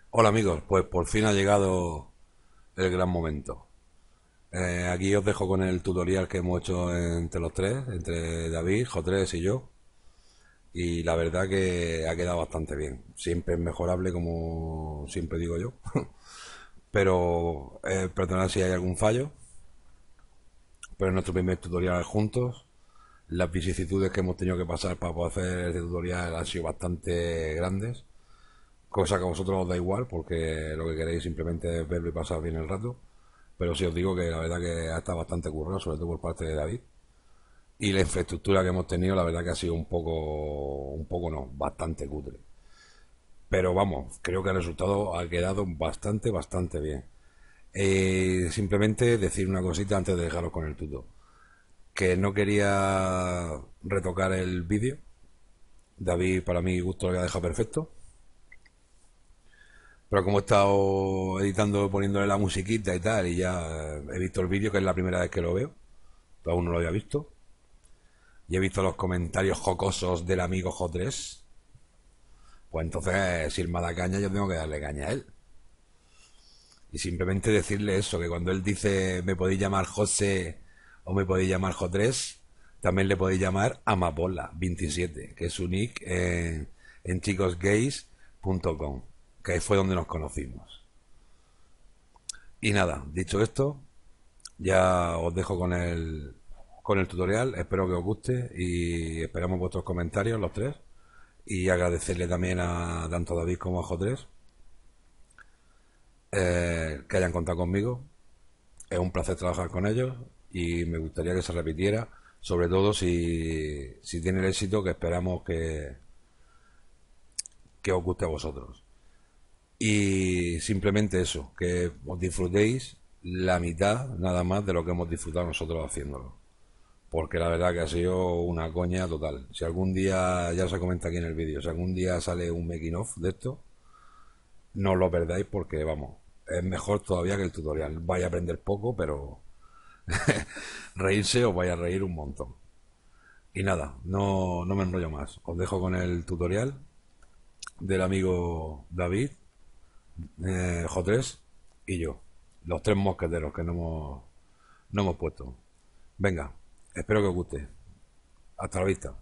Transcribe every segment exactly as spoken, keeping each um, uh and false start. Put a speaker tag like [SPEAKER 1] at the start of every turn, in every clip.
[SPEAKER 1] Hola amigos, pues por fin ha llegado el gran momento. Eh, aquí os dejo con el tutorial que hemos hecho entre los tres, entre David, Jotres y yo. Y la verdad que ha quedado bastante bien. Siempre es mejorable, como siempre digo yo. Pero eh, perdonad si hay algún fallo. Pero es nuestro primer tutorial juntos. Las vicisitudes que hemos tenido que pasar para poder hacer este tutorial han sido bastante grandes. Cosa que a vosotros os da igual, porque lo que queréis simplemente es verlo y pasar bien el rato. Pero sí os digo que la verdad que ha estado bastante currado, sobre todo por parte de David. Y la infraestructura que hemos tenido, la verdad que ha sido un poco, un poco no, bastante cutre. Pero vamos, creo que el resultado ha quedado bastante, bastante bien. Eh, simplemente decir una cosita antes de dejaros con el tuto. Que no quería retocar el vídeo. David, para mi gusto, lo había dejado perfecto. Pero como he estado editando, poniéndole la musiquita y tal, y ya he visto el vídeo, que es la primera vez que lo veo, aún no lo había visto, y he visto los comentarios jocosos del amigo J tres, pues entonces, si él me da caña, yo tengo que darle caña a él. Y simplemente decirle eso, que cuando él dice me podéis llamar José o me podéis llamar J tres, también le podéis llamar Amapola veintisiete, que es su nick en, en chicos gays punto com, que ahí fue donde nos conocimos. Y nada, dicho esto, ya os dejo con el, con el tutorial. Espero que os guste y esperamos vuestros comentarios, los tres. Y agradecerle también a tanto a David como a J tres eh, que hayan contado conmigo. Es un placer trabajar con ellos y me gustaría que se repitiera, sobre todo si, si tiene el éxito que esperamos que, que os guste a vosotros. Y simplemente eso, que os disfrutéis la mitad nada más de lo que hemos disfrutado nosotros haciéndolo. Porque la verdad que ha sido una coña total. Si algún día, ya se comenta aquí en el vídeo, si algún día sale un making of de esto, no os lo perdáis porque, vamos, es mejor todavía que el tutorial. Vais a aprender poco, pero reírse os vais a reír un montón. Y nada, no, no me enrollo más. Os dejo con el tutorial del amigo David, eh, J tres y yo. Los tres mosqueteros que no hemos, no hemos puesto. Venga, espero que os guste. Hasta la vista.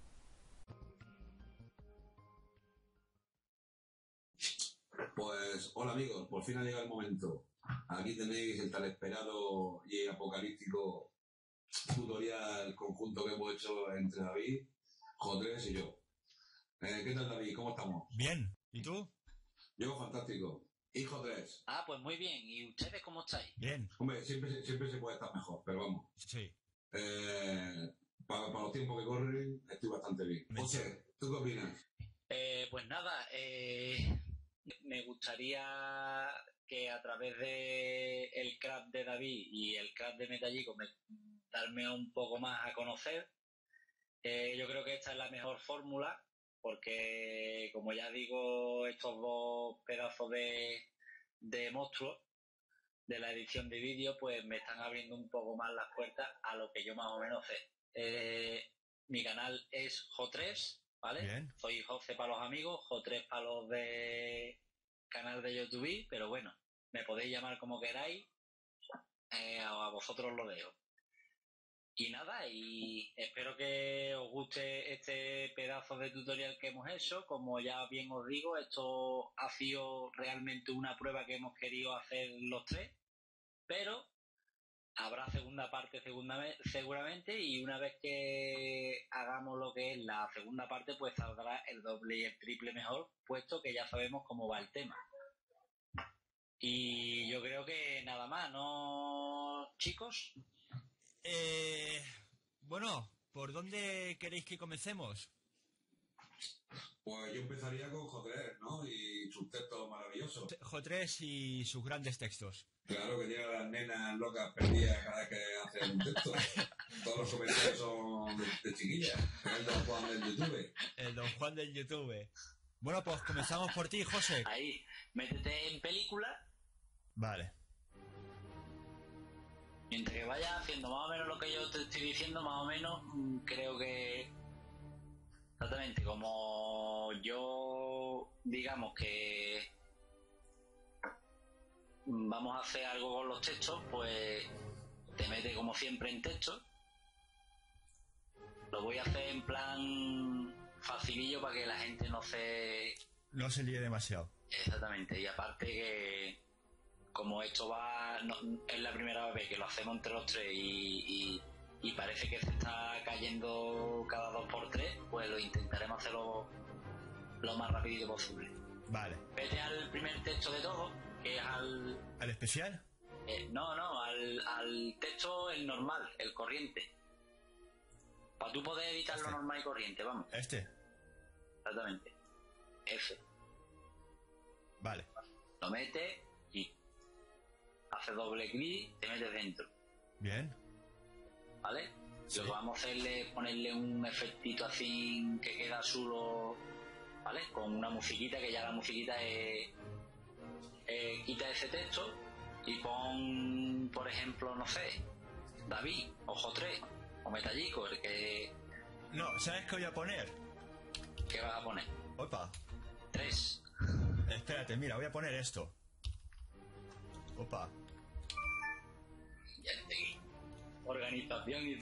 [SPEAKER 1] Pues hola amigos, por fin ha llegado el momento. Aquí tenéis el tan esperado y apocalíptico tutorial conjunto que hemos hecho entre David, J tres y yo. Eh, ¿Qué tal David? ¿Cómo estamos?
[SPEAKER 2] Bien, ¿y tú?
[SPEAKER 1] Yo fantástico. Y J tres.
[SPEAKER 3] Ah, pues muy bien. ¿Y ustedes cómo estáis?
[SPEAKER 2] Bien,
[SPEAKER 1] Hombre, siempre, siempre se puede estar mejor, pero vamos.
[SPEAKER 2] sí.
[SPEAKER 1] Eh, para, para los tiempos que corren, estoy bastante bien.
[SPEAKER 2] Me-
[SPEAKER 1] José, ¿tú qué opinas?
[SPEAKER 3] Eh, pues nada, eh, me gustaría que a través de el craft de David y el craft de Metallico me, darme un poco más a conocer. Eh, yo creo que esta es la mejor fórmula porque, como ya digo, estos dos pedazos de, de monstruos de la edición de vídeo pues me están abriendo un poco más las puertas a lo que yo más o menos sé. Eh, mi canal es J tres, ¿vale?
[SPEAKER 2] Bien.
[SPEAKER 3] Soy José para los amigos, J tres para los de canal de YouTube, pero bueno, me podéis llamar como queráis, eh, a vosotros lo dejo. Y nada, y espero que os guste este pedazo de tutorial que hemos hecho. Como ya bien os digo, esto ha sido realmente una prueba que hemos querido hacer los tres, pero habrá segunda parte segunda seguramente, y una vez que hagamos lo que es la segunda parte pues saldrá el doble y el triple mejor, puesto que ya sabemos cómo va el tema. Y yo creo que nada más, ¿no, chicos?
[SPEAKER 2] Eh, bueno, ¿por dónde queréis que comencemos?
[SPEAKER 1] Pues yo empezaría con J tres, ¿no? Y sus textos maravillosos.
[SPEAKER 2] J tres y sus grandes textos.
[SPEAKER 1] Claro que tiene a las nenas locas perdidas cada vez que hacen un texto. Todos los comentarios son de, de chiquillas. Es el Don Juan del YouTube.
[SPEAKER 2] El Don Juan del YouTube. Bueno, pues comenzamos por ti, José.
[SPEAKER 3] Ahí, métete en película.
[SPEAKER 2] Vale.
[SPEAKER 3] Mientras que vayas haciendo más o menos lo que yo te estoy diciendo, más o menos, mmm, creo que exactamente como yo, digamos que vamos a hacer algo con los textos, pues te mete como siempre en texto. Lo voy a hacer en plan facilillo para que la gente no se...
[SPEAKER 2] No se líe demasiado.
[SPEAKER 3] Exactamente, y aparte que como esto va, no, es la primera vez que lo hacemos entre los tres y, y, y parece que se está cayendo cada dos por tres, pues lo intentaremos hacerlo lo más rapidito posible.
[SPEAKER 2] Vale.
[SPEAKER 3] Vete al primer texto de todo, que es al...
[SPEAKER 2] ¿Al especial?
[SPEAKER 3] Eh, no, no, al, al texto el normal, el corriente. Para tú poder editar
[SPEAKER 2] Este.
[SPEAKER 3] lo normal y corriente, vamos.
[SPEAKER 2] ¿Este?
[SPEAKER 3] Exactamente. F.
[SPEAKER 2] Vale.
[SPEAKER 3] Lo metes y haces doble clic, te metes dentro.
[SPEAKER 2] Bien.
[SPEAKER 3] ¿Vale?
[SPEAKER 2] Sí.
[SPEAKER 3] Lo que vamos a hacerle es ponerle un efectito así que queda solo, ¿vale? Con una musiquita, que ya la musiquita es... Eh, quita ese texto y pon, por ejemplo, no sé, David, Ojo tres, o Metallico, el que...
[SPEAKER 2] No, ¿sabes qué voy a poner?
[SPEAKER 3] ¿Qué vas a poner?
[SPEAKER 2] Opa.
[SPEAKER 3] Tres.
[SPEAKER 2] Espérate, mira, voy a poner esto. Opa.
[SPEAKER 3] Ya te digo. Organización y...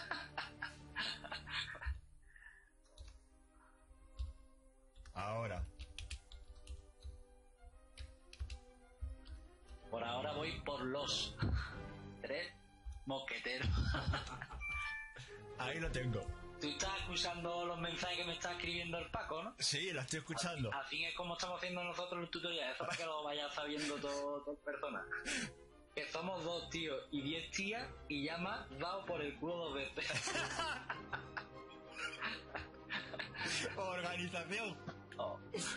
[SPEAKER 2] Ahora.
[SPEAKER 3] Por ahora voy por los tres mosqueteros.
[SPEAKER 2] Ahí lo tengo.
[SPEAKER 3] Tú estás escuchando los mensajes que me está escribiendo el Paco, ¿no?
[SPEAKER 2] Sí, lo estoy escuchando.
[SPEAKER 3] Así es como estamos haciendo nosotros los tutoriales. Eso para que lo vayas sabiendo todo, todo personas. Que somos dos tíos y diez tías y ya me has dado por el culo dos veces.
[SPEAKER 2] Organización.
[SPEAKER 3] Oh.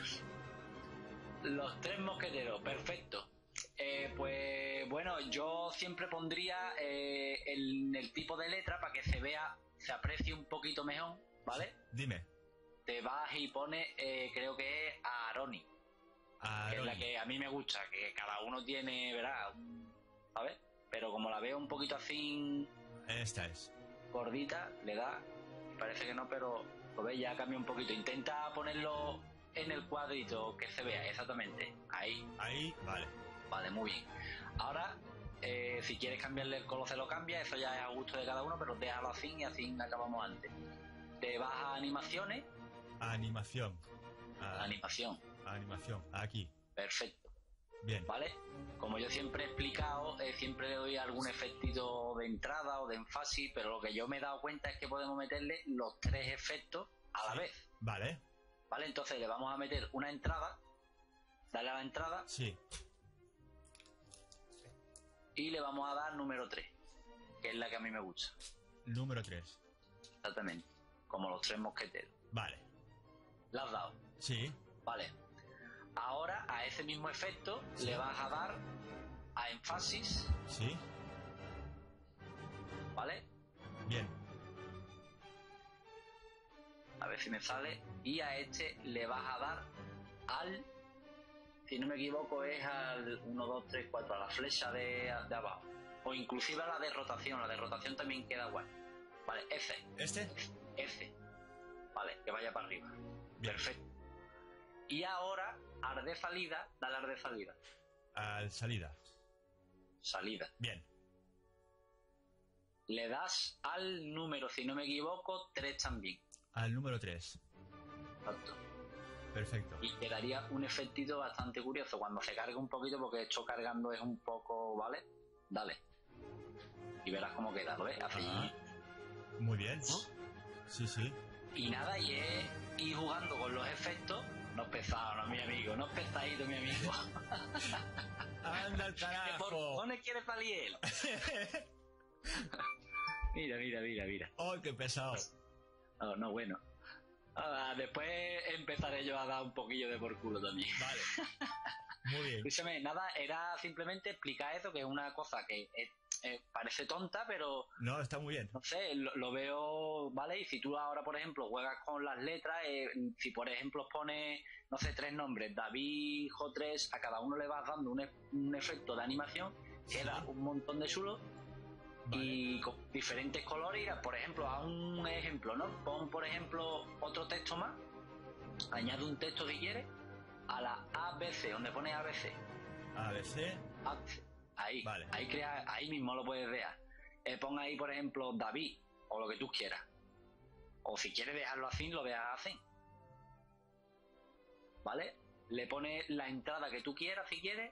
[SPEAKER 3] Los tres mosqueteros, perfecto. Eh, pues bueno, yo siempre pondría eh, el, el tipo de letra para que se vea, se aprecie un poquito mejor, ¿vale?
[SPEAKER 2] Dime.
[SPEAKER 3] Te vas y pones, eh, creo que es Aaroni, que es la que a mí me gusta, que cada uno tiene, ¿verdad? ¿Sabes? Pero como la veo un poquito así
[SPEAKER 2] Esta es.
[SPEAKER 3] gordita, le da, parece que no, pero lo ves, ya cambia un poquito. Intenta ponerlo en el cuadrito que se vea, exactamente, ahí.
[SPEAKER 2] Ahí, vale.
[SPEAKER 3] Vale, muy bien. Ahora, eh, si quieres cambiarle el color, se lo cambia, eso ya es a gusto de cada uno, pero déjalo así y así acabamos antes. Te vas a animaciones.
[SPEAKER 2] Animación. Ah,
[SPEAKER 3] Animación.
[SPEAKER 2] animación. Aquí.
[SPEAKER 3] Perfecto.
[SPEAKER 2] Bien.
[SPEAKER 3] ¿Vale? Como yo siempre he explicado, eh, siempre le doy algún efectito de entrada o de énfasis, pero lo que yo me he dado cuenta es que podemos meterle los tres efectos a la
[SPEAKER 2] Sí.
[SPEAKER 3] vez.
[SPEAKER 2] Vale.
[SPEAKER 3] ¿Vale? Entonces le vamos a meter una entrada, dale a la entrada
[SPEAKER 2] Sí.
[SPEAKER 3] y le vamos a dar número tres, que es la que a mí me gusta.
[SPEAKER 2] Número tres.
[SPEAKER 3] Exactamente. Como los tres mosqueteros.
[SPEAKER 2] Vale.
[SPEAKER 3] ¿La has dado?
[SPEAKER 2] Sí.
[SPEAKER 3] Vale. Ahora a ese mismo efecto le vas a dar a énfasis,
[SPEAKER 2] Sí.
[SPEAKER 3] ¿vale?
[SPEAKER 2] Bien.
[SPEAKER 3] A ver si me sale. Y a este le vas a dar al, si no me equivoco, es al uno, dos, tres, cuatro, a la flecha de, de abajo. O inclusive a la de rotación. La de rotación también queda guay. Vale, F.
[SPEAKER 2] ¿Este?
[SPEAKER 3] F. Vale, que vaya para arriba.
[SPEAKER 2] Bien.
[SPEAKER 3] Perfecto. Y ahora, ar de salida, dale ar de salida.
[SPEAKER 2] Al salida.
[SPEAKER 3] Salida.
[SPEAKER 2] Bien.
[SPEAKER 3] Le das al número, si no me equivoco, tres también.
[SPEAKER 2] Al número tres.
[SPEAKER 3] Exacto.
[SPEAKER 2] Perfecto.
[SPEAKER 3] Y quedaría un efectito bastante curioso cuando se cargue un poquito, porque esto cargando es un poco, ¿vale? Dale. Y verás cómo queda, ¿lo ves? Así.
[SPEAKER 2] Ajá. Muy bien. Sí, sí.
[SPEAKER 3] Y nada, y es ir jugando con los efectos. No es pesado, no, mi amigo. No es pesadito, mi amigo.
[SPEAKER 2] ¡Anda al
[SPEAKER 3] ¿Qué por
[SPEAKER 2] carajo!
[SPEAKER 3] cojones quiere salir él? Mira, mira, mira, mira.
[SPEAKER 2] ¡Oh, qué pesado!
[SPEAKER 3] No, no, bueno. Ah, después empezaré yo a dar un poquillo de por culo también.
[SPEAKER 2] Vale. Muy bien.
[SPEAKER 3] Escúchame, nada, era simplemente explicar eso, que es una cosa que eh, eh, parece tonta, pero
[SPEAKER 2] No, está muy bien.
[SPEAKER 3] no sé, lo, lo veo, ¿vale? Y si tú ahora, por ejemplo, juegas con las letras, eh, si por ejemplo pones, no sé, tres nombres, David, J tres, a cada uno le vas dando un, e- un efecto de animación, queda un montón de chulo.
[SPEAKER 2] Vale.
[SPEAKER 3] Y con diferentes colores, por ejemplo, a un ejemplo, ¿no? Pon, por ejemplo, otro texto más, añade un texto si quieres, a la A B C, donde pone A B C,
[SPEAKER 2] A B C.
[SPEAKER 3] Add. Ahí,
[SPEAKER 4] Vale.
[SPEAKER 3] ahí, crea, ahí mismo lo puedes dejar. Eh, pon ahí, por ejemplo, David, o lo que tú quieras. O si quieres dejarlo así, lo dejas así. ¿Vale? Le pones la entrada que tú quieras, si quieres.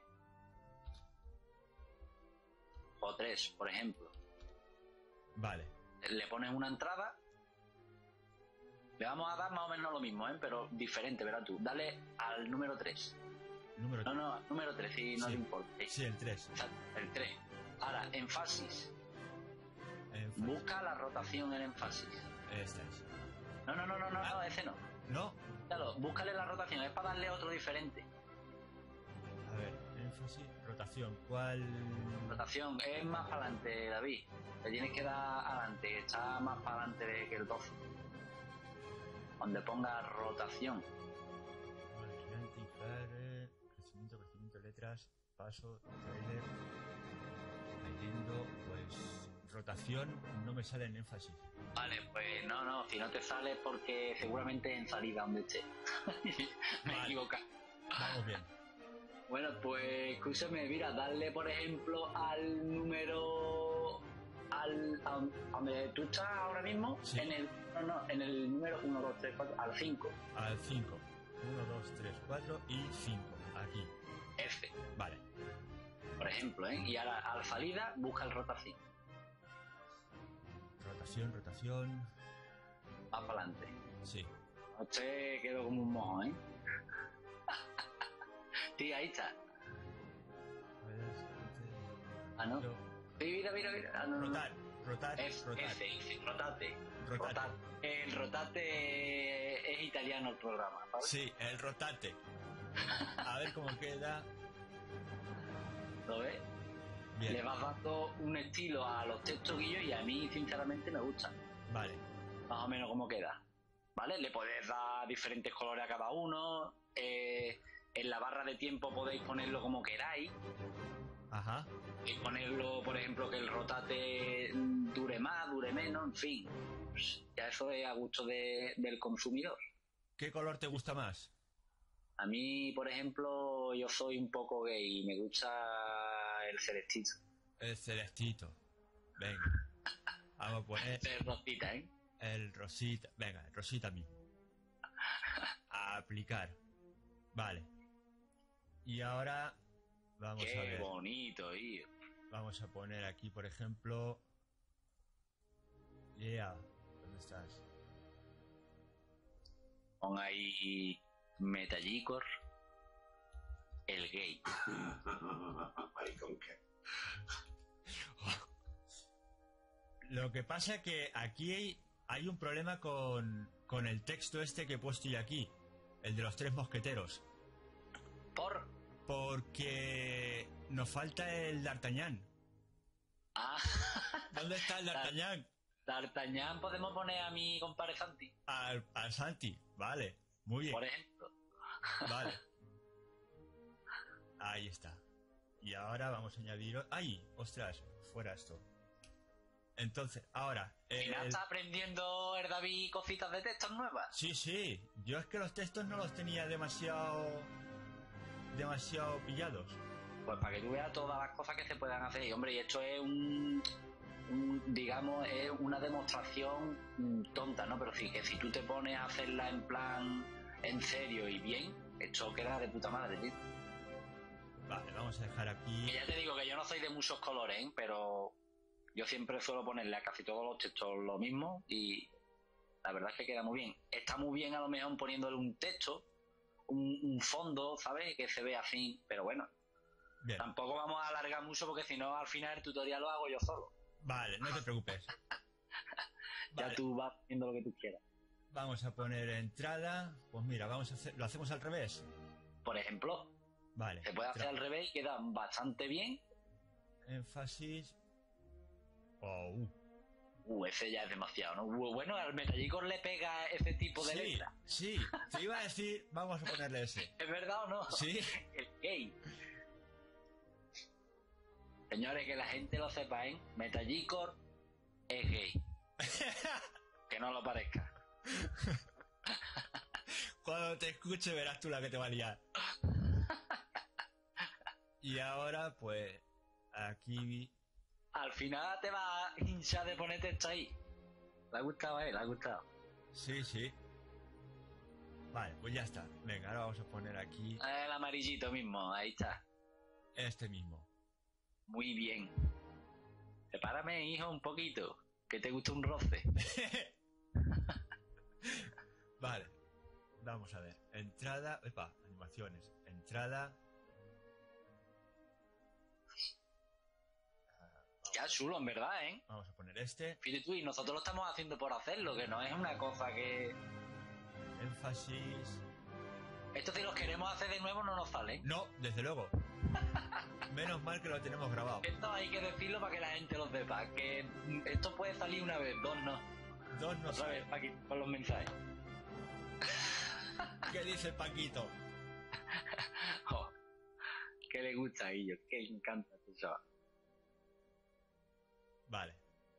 [SPEAKER 3] O tres, por ejemplo.
[SPEAKER 4] Vale.
[SPEAKER 3] Le pones una entrada. Le vamos a dar más o menos lo mismo, ¿eh? Pero diferente, verás tú. Dale al número tres.
[SPEAKER 4] Número
[SPEAKER 3] No, no, número tres, si no
[SPEAKER 4] Sí.
[SPEAKER 3] te importa.
[SPEAKER 4] Sí, el tres.
[SPEAKER 3] Exacto, el tres. Ahora, énfasis.
[SPEAKER 4] Énfasis.
[SPEAKER 3] Busca la rotación en énfasis.
[SPEAKER 4] Esta es.
[SPEAKER 3] No, no, no, no, no,
[SPEAKER 4] Ah.
[SPEAKER 3] no, ese no.
[SPEAKER 4] No.
[SPEAKER 3] Claro, búscale la rotación, es para darle otro diferente.
[SPEAKER 4] A ver, énfasis, rotación. ¿Cuál?
[SPEAKER 3] Rotación, es más para adelante, David. Le tienes que dar adelante, está más para adelante de que el doce. Donde ponga rotación.
[SPEAKER 4] Original, inflar, eh, crecimiento, crecimiento, letras, paso, trailer, leyendo, pues rotación no me sale en énfasis.
[SPEAKER 3] Vale, pues no, no, si no te sale porque seguramente en salida donde esté. Me he
[SPEAKER 4] Vale.
[SPEAKER 3] equivocado.
[SPEAKER 4] Vamos bien.
[SPEAKER 3] Bueno, pues escúchame, mira, darle por ejemplo al número al a, a donde tú estás ahora mismo,
[SPEAKER 4] Sí.
[SPEAKER 3] en el no, no, en el número uno, dos, tres, cuatro, al cinco.
[SPEAKER 4] Al cinco. uno, dos, tres, cuatro y cinco. Aquí.
[SPEAKER 3] F,
[SPEAKER 4] Vale.
[SPEAKER 3] por ejemplo, ¿eh? Y ahora a la salida busca el rotación.
[SPEAKER 4] Rotación, rotación.
[SPEAKER 3] Va para adelante.
[SPEAKER 4] Sí.
[SPEAKER 3] Usted quedó como un mojo, ¿eh? Sí, ahí está. Ah, ¿no? Sí, mira, mira, mira. Ah, no, no.
[SPEAKER 4] Rotar. Rotar.
[SPEAKER 3] F,
[SPEAKER 4] rotar.
[SPEAKER 3] F, F, rotate.
[SPEAKER 4] Rotate.
[SPEAKER 3] Rotate. El rotate es italiano el programa, ¿sabes?
[SPEAKER 4] Sí, el rotate. A ver cómo queda.
[SPEAKER 3] ¿Lo ves?
[SPEAKER 4] Bien.
[SPEAKER 3] Le vas dando un estilo a los textos guillos y a mí, sinceramente, me gusta.
[SPEAKER 4] Vale.
[SPEAKER 3] Más o menos cómo queda. ¿Vale? Le podéis dar diferentes colores a cada uno. Eh, en la barra de tiempo podéis ponerlo como queráis.
[SPEAKER 4] Ajá.
[SPEAKER 3] Y ponerlo, por ejemplo, que el rotate dure más, dure menos, en fin. Pues ya eso es a gusto de- del consumidor.
[SPEAKER 4] ¿Qué color te gusta más?
[SPEAKER 3] A mí, por ejemplo, yo soy un poco gay y me gusta el celestito.
[SPEAKER 4] El celestito. Venga. Vamos a poner
[SPEAKER 3] El rosita, ¿eh?
[SPEAKER 4] el rosita. Venga, el rosita mismo. A aplicar. Vale. Y ahora vamos a
[SPEAKER 3] Qué
[SPEAKER 4] ver.
[SPEAKER 3] bonito, tío.
[SPEAKER 4] Vamos a poner aquí, por ejemplo. Yeah. ¿Dónde estás?
[SPEAKER 3] Pon ahí Metallícor, el gay.
[SPEAKER 1] Maricón, ¿qué?
[SPEAKER 4] Lo que pasa que aquí hay, hay un problema con, con el texto este que he puesto yo aquí. El de los tres mosqueteros.
[SPEAKER 3] Por.
[SPEAKER 4] Porque nos falta el D'Artagnan.
[SPEAKER 3] Ah,
[SPEAKER 4] ¿Dónde está el D'Artagnan?
[SPEAKER 3] D'Artagnan podemos poner a mi compadre Santi,
[SPEAKER 4] Al, al Santi. Vale. Muy bien.
[SPEAKER 3] por ejemplo.
[SPEAKER 4] Vale. Ahí está. Y ahora vamos a añadir... o- ¡Ay! ¡Ostras! Fuera esto. Entonces, ahora...
[SPEAKER 3] ¿Y nada
[SPEAKER 4] el-
[SPEAKER 3] está aprendiendo el David cositas de textos nuevas?
[SPEAKER 4] Sí, sí. Yo es que los textos no los tenía demasiado... demasiado pillados.
[SPEAKER 3] Pues para que tú veas todas las cosas que se puedan hacer. Y hombre, y esto es un, un, digamos, es una demostración mm, tonta, ¿no? Pero sí, que si tú te pones a hacerla en plan, en serio y bien, esto queda de puta madre, tío.
[SPEAKER 4] Vale, vamos a dejar
[SPEAKER 3] Y
[SPEAKER 4] aquí...
[SPEAKER 3] ya te digo que yo no soy de muchos colores, ¿eh? Pero yo siempre suelo ponerle a casi todos los textos lo mismo y la verdad es que queda muy bien. Está muy bien a lo mejor poniéndole un texto, un, un fondo, ¿sabes? Que se ve así, pero bueno.
[SPEAKER 4] Bien.
[SPEAKER 3] Tampoco vamos a alargar mucho porque si no al final el tutorial lo hago yo solo.
[SPEAKER 4] Vale, no te preocupes.
[SPEAKER 3] Ya
[SPEAKER 4] Vale,
[SPEAKER 3] tú vas haciendo lo que tú quieras.
[SPEAKER 4] vamos a poner entrada. Pues mira, vamos a hacer... ¿Lo hacemos al revés?
[SPEAKER 3] Por ejemplo,
[SPEAKER 4] Vale.
[SPEAKER 3] se puede hacer
[SPEAKER 4] Tra-
[SPEAKER 3] al revés y queda bastante bien.
[SPEAKER 4] Énfasis... Oh, uh.
[SPEAKER 3] Uh, ese ya es demasiado, ¿no? Uh, bueno, al Metallicor le pega ese tipo de
[SPEAKER 4] Sí,
[SPEAKER 3] letra.
[SPEAKER 4] sí. Te iba a decir, vamos a ponerle ese.
[SPEAKER 3] ¿Es verdad o no?
[SPEAKER 4] Sí.
[SPEAKER 3] El gay. Señores, que la gente lo sepa, ¿eh? Metallicor es gay. Que no lo parezca.
[SPEAKER 4] Cuando te escuche verás tú la que te va a liar. Y ahora, pues, aquí...
[SPEAKER 3] Al final te va a hinchar de poner texto ahí. Le ha gustado, eh, le ha gustado.
[SPEAKER 4] Sí, sí. Vale, pues ya está. Venga, ahora vamos a poner aquí
[SPEAKER 3] El amarillito mismo, ahí está.
[SPEAKER 4] este mismo.
[SPEAKER 3] Muy bien. Sepárame, hijo, un poquito. Que te gusta un roce.
[SPEAKER 4] Vale. Vamos a ver. Entrada... Epa, animaciones. Entrada...
[SPEAKER 3] Ya chulo, en verdad, ¿eh?
[SPEAKER 4] Vamos a poner este.
[SPEAKER 3] Fíjate tú, y nosotros lo estamos haciendo por hacerlo, que no es una cosa que...
[SPEAKER 4] Énfasis...
[SPEAKER 3] Esto si los queremos hacer de nuevo no nos sale.
[SPEAKER 4] No, desde luego. Menos mal que lo tenemos grabado.
[SPEAKER 3] Esto hay que decirlo para que la gente lo sepa, que esto puede salir una vez, dos no.
[SPEAKER 4] Dos no
[SPEAKER 3] Otra
[SPEAKER 4] sé.
[SPEAKER 3] vez, aquí, con los mensajes.
[SPEAKER 4] ¿Qué dice Paquito?
[SPEAKER 3] Oh, que le gusta a ellos, que le encanta eso.
[SPEAKER 4] Vale.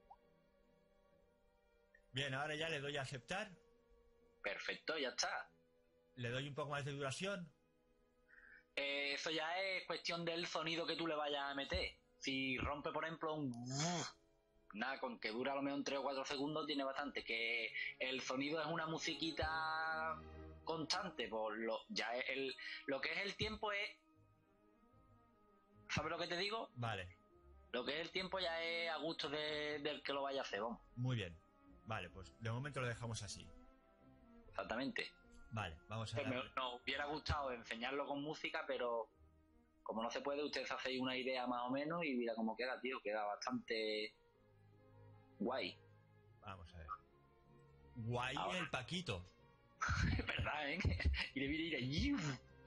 [SPEAKER 4] Bien, ahora ya le doy a aceptar.
[SPEAKER 3] Perfecto, ya está.
[SPEAKER 4] Le doy un poco más de duración.
[SPEAKER 3] Eh, eso ya es cuestión del sonido que tú le vayas a meter. Si rompe, por ejemplo, un... Nada, con que dura a lo mejor tres o cuatro segundos tiene bastante. Que el sonido es una musiquita constante, pues lo, ya es el, lo que es el tiempo es... ¿Sabes lo que te digo?
[SPEAKER 4] Vale,
[SPEAKER 3] Lo que es el tiempo ya es a gusto de- del que lo vaya a hacer, vamos.
[SPEAKER 4] muy bien. Vale, pues de momento lo dejamos así.
[SPEAKER 3] Exactamente.
[SPEAKER 4] Vale, vamos a
[SPEAKER 3] Pues me-
[SPEAKER 4] darle.
[SPEAKER 3] nos hubiera gustado enseñarlo con música, pero como no se puede, ustedes hacéis una idea más o menos y mira cómo queda, tío. Queda bastante guay.
[SPEAKER 4] Vamos a ver. Guay
[SPEAKER 3] Ahora.
[SPEAKER 4] el Paquito.
[SPEAKER 3] Es verdad, ¿eh? Y le viene ir allí.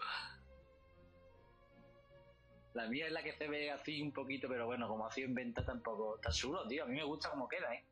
[SPEAKER 3] La mía es la que se ve así un poquito, pero bueno, como ha sido en venta tampoco está chulo, tío. A mí me gusta cómo queda, ¿eh?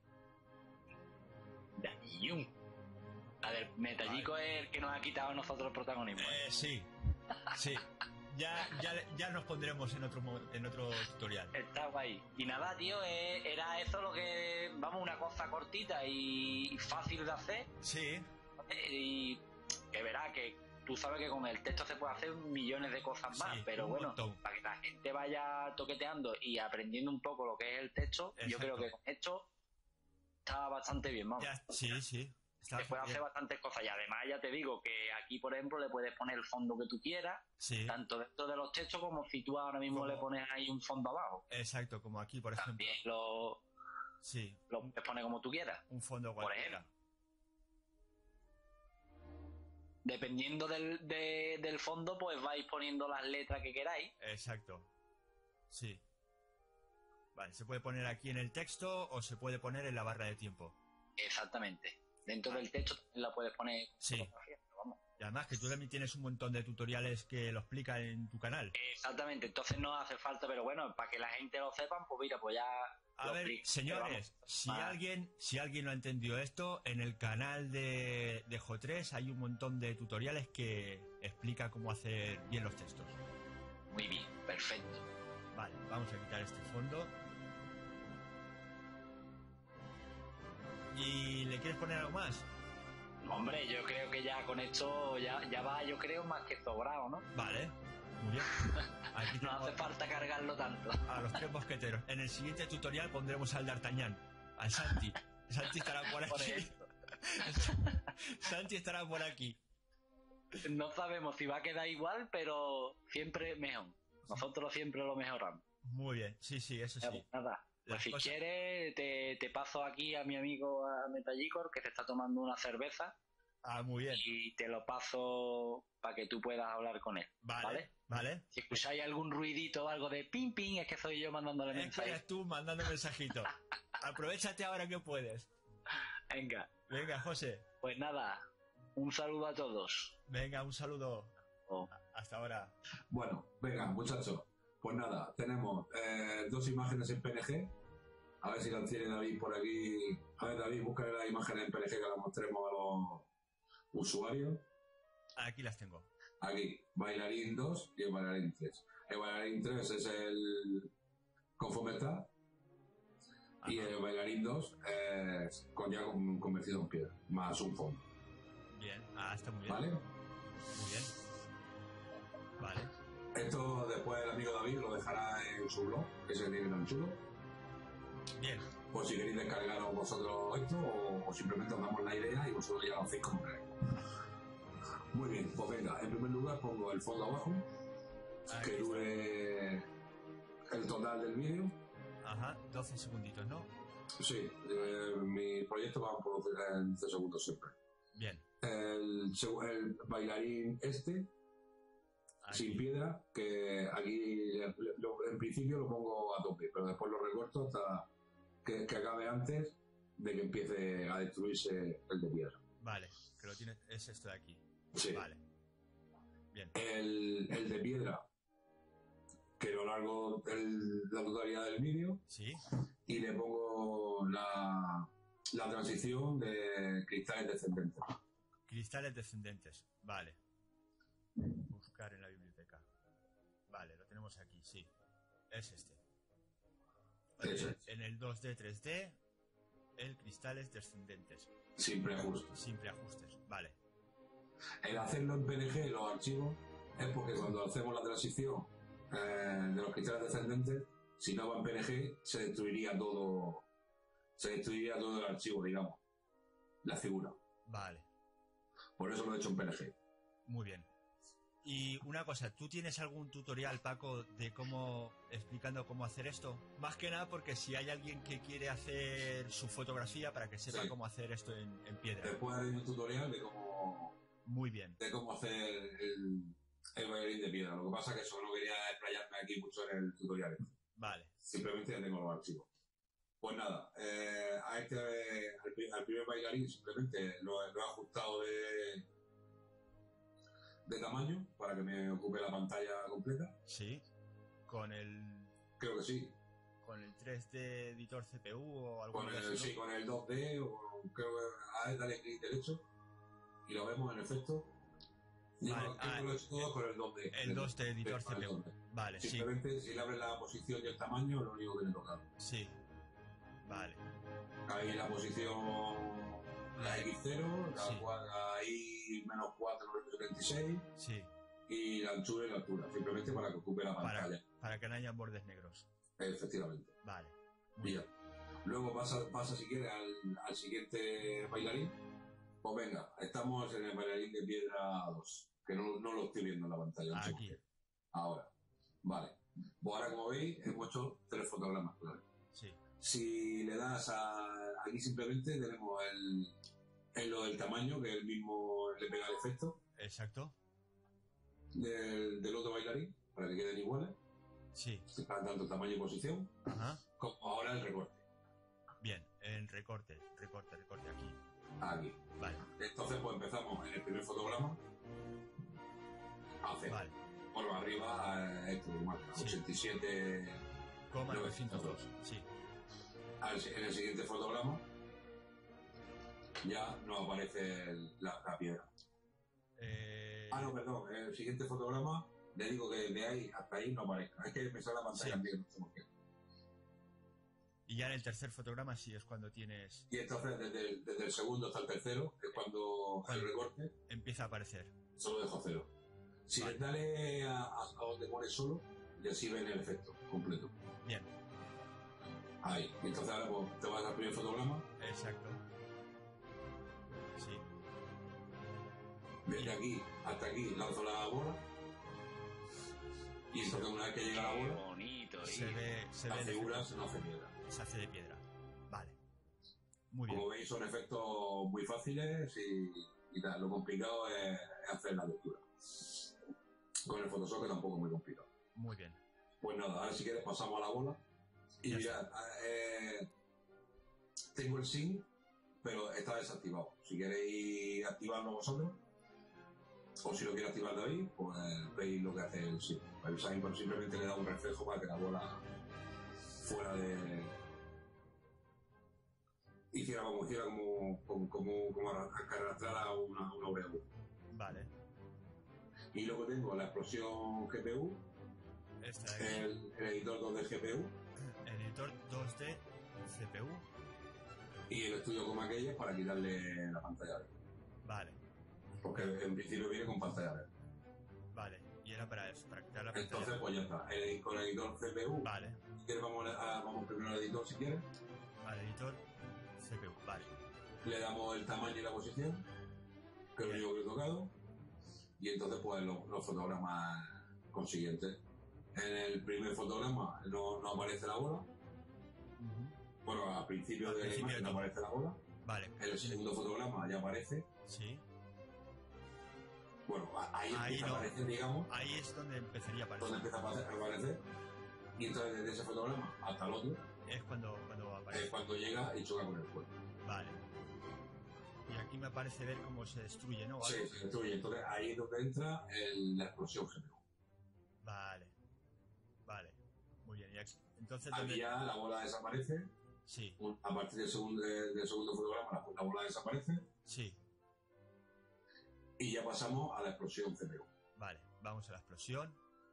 [SPEAKER 3] Dayum. La del metallico
[SPEAKER 4] Vale.
[SPEAKER 3] es el que nos ha quitado a nosotros el protagonismo, ¿eh?
[SPEAKER 4] Eh, sí, sí. Ya, ya, ya nos pondremos en otro, mo- en otro tutorial.
[SPEAKER 3] Está guay. Y nada, tío, eh, era eso lo que... Vamos, una cosa cortita y fácil de hacer.
[SPEAKER 4] Sí,
[SPEAKER 3] ¿Vale? Y que verá que tú sabes que con el texto se puede hacer millones de cosas más,
[SPEAKER 4] Sí,
[SPEAKER 3] pero
[SPEAKER 4] un
[SPEAKER 3] bueno,
[SPEAKER 4] montón.
[SPEAKER 3] para que la gente vaya toqueteando y aprendiendo un poco lo que es el texto, yo
[SPEAKER 4] Exacto.
[SPEAKER 3] creo que con esto está bastante bien, vamos.
[SPEAKER 4] ya, sí, sí. Está
[SPEAKER 3] Se puede
[SPEAKER 4] bien.
[SPEAKER 3] hacer bastantes cosas y además ya te digo que aquí, por ejemplo, le puedes poner el fondo que tú quieras,
[SPEAKER 4] Sí,
[SPEAKER 3] tanto dentro de los textos como si tú ahora mismo
[SPEAKER 4] Como-
[SPEAKER 3] le pones ahí un fondo abajo.
[SPEAKER 4] exacto, como aquí, por ejemplo.
[SPEAKER 3] También lo,
[SPEAKER 4] Sí,
[SPEAKER 3] lo puedes poner como tú quieras.
[SPEAKER 4] un fondo
[SPEAKER 3] Por
[SPEAKER 4] cualquiera.
[SPEAKER 3] ejemplo. Dependiendo del, de- del fondo, pues vais poniendo las letras que queráis.
[SPEAKER 4] Exacto. Sí. Vale, se puede poner aquí en el texto o se puede poner en la barra de tiempo.
[SPEAKER 3] Exactamente. Dentro del texto también la puedes poner. con
[SPEAKER 4] Sí.
[SPEAKER 3] fotografía, pero vamos.
[SPEAKER 4] Y además que tú también tienes un montón de tutoriales que lo explican en tu canal.
[SPEAKER 3] Exactamente. Entonces no hace falta, pero bueno, para que la gente lo sepa, pues mira, pues ya.
[SPEAKER 4] A
[SPEAKER 3] lo
[SPEAKER 4] ver,
[SPEAKER 3] explico.
[SPEAKER 4] señores,
[SPEAKER 3] Pero
[SPEAKER 4] si
[SPEAKER 3] vamos,
[SPEAKER 4] alguien, si alguien no ha entendido esto, en el canal de, de J tres hay un montón de tutoriales que explica cómo hacer bien los textos.
[SPEAKER 3] muy bien, perfecto.
[SPEAKER 4] Vale, vamos a quitar este fondo. ¿Y le quieres poner algo más?
[SPEAKER 3] Hombre, yo creo que ya con esto ya, ya va, yo creo, más que sobrado, ¿no?
[SPEAKER 4] Vale, muy bien. Aquí
[SPEAKER 3] No
[SPEAKER 4] tenemos
[SPEAKER 3] hace falta cargarlo tanto.
[SPEAKER 4] a los tres mosqueteros. En el siguiente tutorial pondremos al D'Artagnan, al Santi. Santi estará por
[SPEAKER 3] Por
[SPEAKER 4] aquí.
[SPEAKER 3] eso.
[SPEAKER 4] Santi estará por aquí.
[SPEAKER 3] No sabemos si va a quedar igual, pero siempre mejor. Nosotros siempre lo mejoramos.
[SPEAKER 4] Muy bien, sí, sí, eso
[SPEAKER 3] Ya,
[SPEAKER 4] sí.
[SPEAKER 3] pues nada, pues
[SPEAKER 4] Las
[SPEAKER 3] si
[SPEAKER 4] cosas-
[SPEAKER 3] quieres, te, te paso aquí a mi amigo a Metallicor, que se está tomando una cerveza,
[SPEAKER 4] Ah, muy bien.
[SPEAKER 3] y te lo paso para que tú puedas hablar con él.
[SPEAKER 4] Vale,
[SPEAKER 3] ¿Vale?
[SPEAKER 4] vale.
[SPEAKER 3] Si escucháis algún ruidito o algo de ping ping, es que soy yo mandándole
[SPEAKER 4] Es que
[SPEAKER 3] mensajes.
[SPEAKER 4] eres tú mandando mensajitos. Aprovechate ahora que puedes.
[SPEAKER 3] Venga,
[SPEAKER 4] Venga, José.
[SPEAKER 3] pues nada, un saludo a todos.
[SPEAKER 4] Venga, un saludo.
[SPEAKER 3] Oh.
[SPEAKER 4] Hasta ahora.
[SPEAKER 1] Bueno, venga, muchachos. Pues nada, tenemos eh, dos imágenes en P N G. A ver si las tiene David por aquí. A ver, David, busca las imágenes en P N G que las mostremos a los usuarios.
[SPEAKER 4] Aquí las tengo.
[SPEAKER 1] Aquí, bailarín dos y el bailarín tres. El bailarín tres es el conforme está. Y
[SPEAKER 4] Ajá.
[SPEAKER 1] el bailarín dos es con ya con- convertido en piedra, más un fondo.
[SPEAKER 4] Bien. Ah, está muy bien.
[SPEAKER 1] ¿Vale?
[SPEAKER 4] Muy bien. Vale.
[SPEAKER 1] Esto después el amigo David lo dejará en su blog, que se tiene tan chulo.
[SPEAKER 4] Bien.
[SPEAKER 1] Por si queréis descargaros vosotros esto o, o simplemente os damos la idea y vosotros ya lo hacéis como queráis. Muy bien, pues venga, en primer lugar pongo el fondo abajo,
[SPEAKER 4] Aquí
[SPEAKER 1] que dure el total del vídeo.
[SPEAKER 4] Ajá, doce segunditos, ¿no?
[SPEAKER 1] Sí, eh, mi proyecto va por doce segundos siempre.
[SPEAKER 4] Bien.
[SPEAKER 1] El, seg- el bailarín este,
[SPEAKER 4] Aquí.
[SPEAKER 1] sin piedra, que aquí le- le- lo- en principio lo pongo a tope, pero después lo recorto hasta que, que acabe antes de que empiece a destruirse el de piedra.
[SPEAKER 4] Vale, que lo tienes, es esto de aquí.
[SPEAKER 1] Sí.
[SPEAKER 4] Vale. Bien.
[SPEAKER 1] El, el de piedra, que lo largo el- la totalidad del vídeo
[SPEAKER 4] Sí.
[SPEAKER 1] y le pongo la, la transición de cristales descendentes.
[SPEAKER 4] Cristales descendentes. Vale. Buscar en la biblioteca. Vale, lo tenemos aquí, sí. Es este. Vale,
[SPEAKER 1] Ese.
[SPEAKER 4] en el dos D, tres D, el cristales descendentes.
[SPEAKER 1] Sin preajustes.
[SPEAKER 4] Sin preajustes. Vale.
[SPEAKER 1] El hacerlo en P N G, los archivos, es porque cuando hacemos la transición eh, de los cristales descendentes, si no va en P N G, se destruiría todo, se destruiría todo el archivo, digamos, la figura.
[SPEAKER 4] Vale.
[SPEAKER 1] Por eso lo he hecho en P N G.
[SPEAKER 4] Muy bien. Y una cosa, ¿tú tienes algún tutorial, Paco, de cómo, explicando cómo hacer esto? Más que nada porque si hay alguien que quiere hacer su fotografía para que sepa
[SPEAKER 1] Sí.
[SPEAKER 4] cómo hacer esto en, en piedra.
[SPEAKER 1] Después haré un tutorial de cómo,
[SPEAKER 4] Muy bien.
[SPEAKER 1] de cómo hacer el, el bailarín de piedra. Lo que pasa es que eso no quería explayarme aquí mucho en el tutorial.
[SPEAKER 4] Vale.
[SPEAKER 1] Simplemente ya tengo los archivos. Pues nada, eh, a este, al, pri- al primer bailarín simplemente lo, lo he ajustado de, de tamaño para que me ocupe la pantalla completa.
[SPEAKER 4] Sí. Con el
[SPEAKER 1] Creo que sí.
[SPEAKER 4] con el tres D editor C P U o algo
[SPEAKER 1] Con el,
[SPEAKER 4] así, ¿no?
[SPEAKER 1] sí, con el dos D o creo que a ver, dale clic derecho y lo vemos en efecto. Yo
[SPEAKER 4] Vale,
[SPEAKER 1] creo
[SPEAKER 4] ah,
[SPEAKER 1] que lo he hecho todo con el dos D.
[SPEAKER 4] El dos D editor
[SPEAKER 1] con el
[SPEAKER 4] C P U.
[SPEAKER 1] dos D.
[SPEAKER 4] Vale, sí.
[SPEAKER 1] Simplemente si le abres la posición y el tamaño, lo único que le toca.
[SPEAKER 4] Sí. Vale.
[SPEAKER 1] Ahí la posición, la X cero, la,
[SPEAKER 4] Sí.
[SPEAKER 1] cua- la I menos cuatro, setenta y seis
[SPEAKER 4] Sí.
[SPEAKER 1] y la anchura y la altura, simplemente para que ocupe la
[SPEAKER 4] Para,
[SPEAKER 1] pantalla.
[SPEAKER 4] para que no haya bordes negros.
[SPEAKER 1] Efectivamente.
[SPEAKER 4] Vale. Muy
[SPEAKER 1] Y ya. Luego pasa, pasa si quieres al, al siguiente bailarín. Pues venga, estamos en el bailarín de piedra dos, que no, no lo estoy viendo en la pantalla. no sé por
[SPEAKER 4] Aquí.
[SPEAKER 1] qué. Ahora. Vale. Pues ahora, como veis, hemos hecho tres fotogramas claros.
[SPEAKER 4] Sí.
[SPEAKER 1] Si le das a... Aquí simplemente tenemos el, el lo del tamaño, que el mismo le pega el efecto
[SPEAKER 4] Exacto.
[SPEAKER 1] del, del otro bailarín, para que queden iguales,
[SPEAKER 4] Sí.
[SPEAKER 1] tanto tamaño y posición,
[SPEAKER 4] Ajá.
[SPEAKER 1] como ahora el recorte.
[SPEAKER 4] Bien. El recorte. Recorte, recorte aquí.
[SPEAKER 1] Aquí.
[SPEAKER 4] Vale.
[SPEAKER 1] Entonces, pues empezamos en el primer fotograma a hacer.
[SPEAKER 4] Vale.
[SPEAKER 1] Bueno, arriba, eh, esto, marca,
[SPEAKER 4] Sí.
[SPEAKER 1] ochenta y siete.
[SPEAKER 4] Coma
[SPEAKER 1] novecientos
[SPEAKER 4] novecientos
[SPEAKER 1] dos.
[SPEAKER 4] dos. Sí.
[SPEAKER 1] Al- En el siguiente fotograma ya no aparece el- la, la piedra.
[SPEAKER 4] Eh,
[SPEAKER 1] Ah, no, perdón. En el siguiente fotograma le digo que de ahí hasta ahí no aparezca. Es que me sale la pantalla
[SPEAKER 4] Sí.
[SPEAKER 1] en negro, no sé por qué.
[SPEAKER 4] Y ya en el tercer fotograma sí es cuando tienes...
[SPEAKER 1] Y entonces desde el, desde el segundo hasta el tercero es cuando el recorte
[SPEAKER 4] Empieza a aparecer.
[SPEAKER 1] solo dejo cero. Si
[SPEAKER 4] Vale.
[SPEAKER 1] le dale a, a, a donde pone solo, y así ven el efecto completo.
[SPEAKER 4] Bien.
[SPEAKER 1] Ahí. Y entonces ahora pues, te vas al primer fotograma,
[SPEAKER 4] Exacto. Sí.
[SPEAKER 1] desde aquí hasta aquí lanzo la bola, y entonces una vez que llega la
[SPEAKER 3] Qué
[SPEAKER 1] bola,
[SPEAKER 3] bonito,
[SPEAKER 4] Se
[SPEAKER 3] ¿eh?
[SPEAKER 4] ve... Se
[SPEAKER 1] la
[SPEAKER 4] ve el
[SPEAKER 1] figura
[SPEAKER 4] efecto.
[SPEAKER 1] se nos hace piedra.
[SPEAKER 4] Se hace de piedra. Vale. Muy bien.
[SPEAKER 1] Como veis son efectos muy fáciles y, y tal. Lo complicado es, es hacer la lectura. Con el Photoshop que tampoco es muy complicado.
[SPEAKER 4] Muy bien.
[SPEAKER 1] Pues nada, ahora si quieres pasamos a la bola. Y
[SPEAKER 4] Ya
[SPEAKER 1] mirad, eh, tengo el sync, pero está desactivado. Si queréis activarlo vosotros, o si lo quiere activar David, pues veis lo que hace el sync. El sync pues, simplemente le da un reflejo para que la bola fuera de... hiciera como hiciera como, como, como, como arrastrara una, una V U.
[SPEAKER 4] Vale.
[SPEAKER 1] Y luego tengo la explosión G P U,
[SPEAKER 4] Este de aquí.
[SPEAKER 1] el, el editor dos D G P U
[SPEAKER 4] El editor dos D C P U.
[SPEAKER 1] y el estudio coma aquellas para quitarle la pantalla verde.
[SPEAKER 4] Vale.
[SPEAKER 1] Porque en principio viene con pantalla verde.
[SPEAKER 4] Vale. Y era para eso, para quitar la pantalla.
[SPEAKER 1] Entonces, pues ya está. El, con el editor C P U.
[SPEAKER 4] Vale.
[SPEAKER 1] Si quieres, vamos, a, vamos primero al editor, si quieres.
[SPEAKER 4] Al editor C P U, vale.
[SPEAKER 1] Le damos el tamaño y la posición, que es lo único que he tocado. Y entonces, pues los, los fotogramas consiguientes. En el primer fotograma no, no aparece la bola.
[SPEAKER 4] Uh-huh.
[SPEAKER 1] Bueno, al principio
[SPEAKER 4] Al
[SPEAKER 1] de
[SPEAKER 4] principio
[SPEAKER 1] la imagen
[SPEAKER 4] de
[SPEAKER 1] no
[SPEAKER 4] todo.
[SPEAKER 1] aparece la bola.
[SPEAKER 4] Vale.
[SPEAKER 1] En el segundo fotograma ya aparece.
[SPEAKER 4] Sí.
[SPEAKER 1] Bueno, ahí,
[SPEAKER 4] Ahí
[SPEAKER 1] empieza
[SPEAKER 4] no.
[SPEAKER 1] a aparecer, digamos,
[SPEAKER 4] Ahí es donde empezaría a aparecer.
[SPEAKER 1] donde empieza a aparecer, a aparecer. Y entonces desde ese fotograma hasta el otro
[SPEAKER 4] Es cuando, cuando
[SPEAKER 1] es
[SPEAKER 4] aparece.
[SPEAKER 1] cuando llega y choca con el cuerpo.
[SPEAKER 4] Vale. Y aquí me parece ver cómo se destruye, ¿no?
[SPEAKER 1] Sí,
[SPEAKER 4] Algo.
[SPEAKER 1] se destruye. Entonces ahí es donde entra el- la explosión G P U.
[SPEAKER 4] Vale. Vale. Muy bien. Y aquí- entonces,
[SPEAKER 1] Aquí
[SPEAKER 4] ¿dónde?
[SPEAKER 1] ya la bola desaparece.
[SPEAKER 4] Sí,
[SPEAKER 1] Un- A partir del segundo, del segundo fotograma la, la bola desaparece.
[SPEAKER 4] sí.
[SPEAKER 1] Y ya pasamos a la explosión C P U.
[SPEAKER 4] Vale. Vamos a la explosión.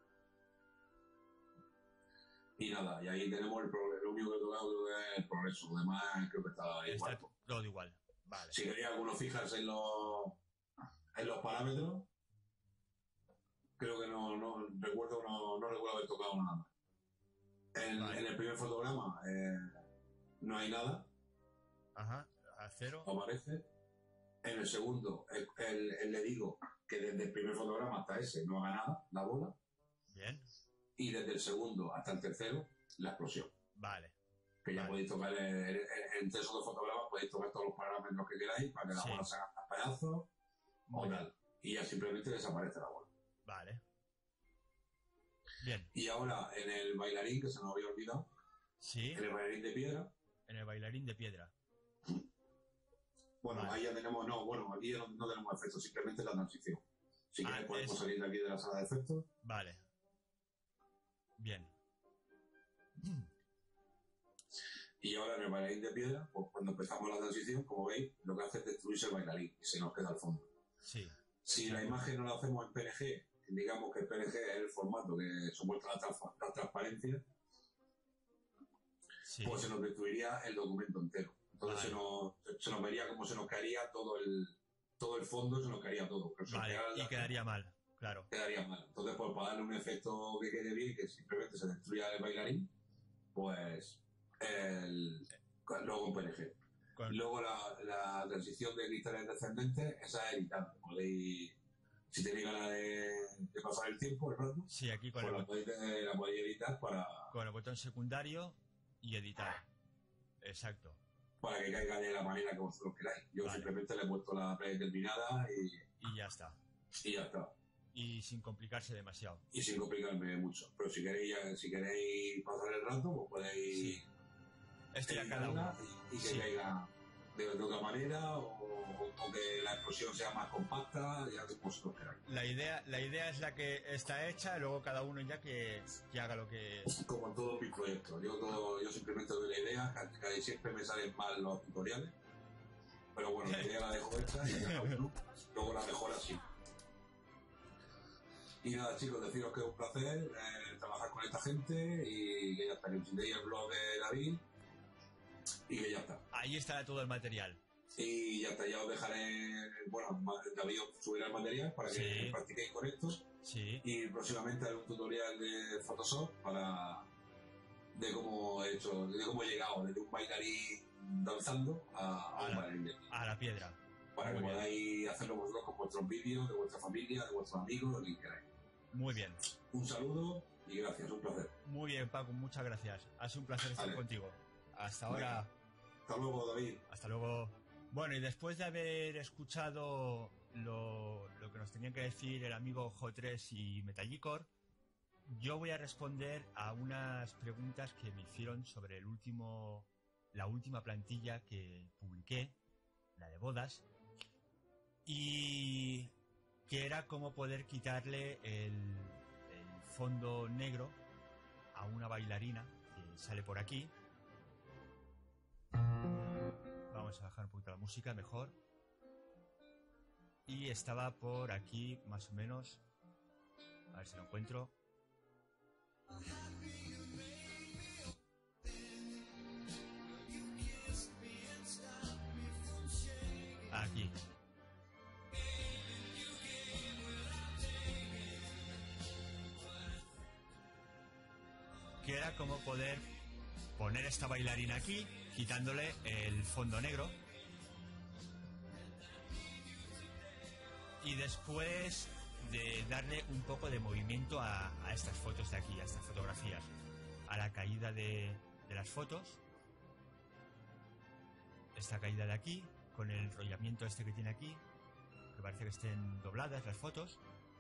[SPEAKER 1] Y nada, y ahí tenemos el progreso. Lo único que he tocado creo que es el progreso. Lo demás creo que está igual.
[SPEAKER 4] Está todo igual. Vale.
[SPEAKER 1] Si queréis algunos fijarse en los, en los parámetros, creo que no, no recuerdo, no, no recuerdo haber tocado nada más. En,
[SPEAKER 4] Vale.
[SPEAKER 1] en el primer fotograma eh, no hay nada,
[SPEAKER 4] Ajá. A cero.
[SPEAKER 1] no aparece. En el segundo, el, el- el le digo que desde el primer fotograma hasta ese no haga nada, la bola,
[SPEAKER 4] Bien.
[SPEAKER 1] y desde el segundo hasta el tercero, la explosión.
[SPEAKER 4] Vale.
[SPEAKER 1] Que ya
[SPEAKER 4] Vale.
[SPEAKER 1] podéis tocar, en, en, en tres o dos fotogramas, podéis tocar todos los parámetros que queráis para que la
[SPEAKER 4] Sí.
[SPEAKER 1] bola se haga a pedazos
[SPEAKER 4] Muy
[SPEAKER 1] o
[SPEAKER 4] bien.
[SPEAKER 1] tal. Y ya simplemente desaparece la bola.
[SPEAKER 4] Vale. Bien.
[SPEAKER 1] Y ahora en el bailarín, que se nos había olvidado,
[SPEAKER 4] Sí.
[SPEAKER 1] en el bailarín de piedra,
[SPEAKER 4] En el bailarín de piedra.
[SPEAKER 1] bueno,
[SPEAKER 4] Vale.
[SPEAKER 1] ahí ya tenemos, no, bueno, aquí ya no, no tenemos efectos, simplemente la transición. Si
[SPEAKER 4] Ah,
[SPEAKER 1] queréis podemos
[SPEAKER 4] es-
[SPEAKER 1] salir de aquí de la sala de efectos.
[SPEAKER 4] Vale. Bien.
[SPEAKER 1] Y ahora en el bailarín de piedra, pues cuando empezamos la transición, como veis, lo que hace es destruirse el bailarín y se nos queda al fondo.
[SPEAKER 4] Sí.
[SPEAKER 1] Si la imagen no la hacemos en P N G, digamos que el P N G es el formato que soporta la, trans- la transparencia,
[SPEAKER 4] Sí.
[SPEAKER 1] pues se nos destruiría el documento entero. Entonces
[SPEAKER 4] Vale.
[SPEAKER 1] se, nos, se nos vería como se nos caería todo el, todo el fondo, se nos caería todo. Que se nos
[SPEAKER 4] Vale.
[SPEAKER 1] quedara la-
[SPEAKER 4] Y quedaría mal. Claro.
[SPEAKER 1] quedaría mal. Entonces, pues para darle un efecto que quede bien, que simplemente se destruya el bailarín, pues el, luego un P N G.
[SPEAKER 4] Con-
[SPEAKER 1] Luego la, la transición de cristales descendentes, esa es editable. Podéis, si tenéis ganas de, de pasar el tiempo, el rato,
[SPEAKER 4] Sí, aquí con
[SPEAKER 1] pues
[SPEAKER 4] el,
[SPEAKER 1] la podéis, eh, la podéis editar para,
[SPEAKER 4] con el botón secundario y editar. Exacto.
[SPEAKER 1] para que caiga de la manera que vosotros queráis. Yo
[SPEAKER 4] Vale.
[SPEAKER 1] simplemente le he puesto la predeterminada y,
[SPEAKER 4] Y ya está.
[SPEAKER 1] y ya está.
[SPEAKER 4] Y sin complicarse demasiado.
[SPEAKER 1] Y sin complicarme mucho. Pero si queréis, ya- si queréis pasar el rato, pues podéis
[SPEAKER 4] Sí. Esto ya cada
[SPEAKER 1] editarla
[SPEAKER 4] uno.
[SPEAKER 1] y, y que
[SPEAKER 4] Sí.
[SPEAKER 1] caiga de, de otra manera o, o- o que la explosión sea más compacta, ya que vosotros queráis.
[SPEAKER 4] La idea, la idea es la que está hecha, luego cada uno ya que, que haga lo que...
[SPEAKER 1] Como en todos mis proyectos. Yo, todo, yo simplemente doy la idea, casi, casi siempre me salen mal los tutoriales. Pero bueno, la idea la dejo hecha y ya luego la mejora sí. Y nada, chicos, deciros que es un placer eh, trabajar con esta gente y que ya está, que visitéis el blog de David y que ya está.
[SPEAKER 4] Ahí estará todo el material.
[SPEAKER 1] Y ya está, ya os dejaré, bueno, ma- David os subirá el material para que
[SPEAKER 4] Sí.
[SPEAKER 1] practiquéis con esto
[SPEAKER 4] Sí.
[SPEAKER 1] y próximamente haré un tutorial de Photoshop para de cómo he hecho, de cómo he llegado desde un bailarín danzando a, a un
[SPEAKER 4] Ala.
[SPEAKER 1] bailarín de
[SPEAKER 4] A la piedra.
[SPEAKER 1] para que
[SPEAKER 4] Muy bien.
[SPEAKER 1] podáis hacerlo vosotros con vuestros vídeos, de vuestra familia, de vuestros amigos, de quien queráis.
[SPEAKER 4] Muy bien.
[SPEAKER 1] Un saludo y gracias, un placer.
[SPEAKER 4] Muy bien, Paco, muchas gracias. Ha sido un placer estar
[SPEAKER 1] Vale.
[SPEAKER 4] contigo. Hasta ahora.
[SPEAKER 1] Hasta luego, David.
[SPEAKER 4] Hasta luego. Bueno, y después de haber escuchado lo, lo que nos tenían que decir el amigo J tres y Metallicor, yo voy a responder a unas preguntas que me hicieron sobre el último, la última plantilla que publiqué, la de bodas, y que era cómo poder quitarle el, el fondo negro a una bailarina que sale por aquí. Vamos a bajar un poquito la música mejor. Y estaba por aquí más o menos. A ver si lo encuentro. Aquí. que era como poder poner esta bailarina aquí, quitándole el fondo negro. Y después de darle un poco de movimiento a, a estas fotos de aquí, a estas fotografías, a la caída de, de las fotos, esta caída de aquí, con el enrollamiento este que tiene aquí, que parece que estén dobladas las fotos.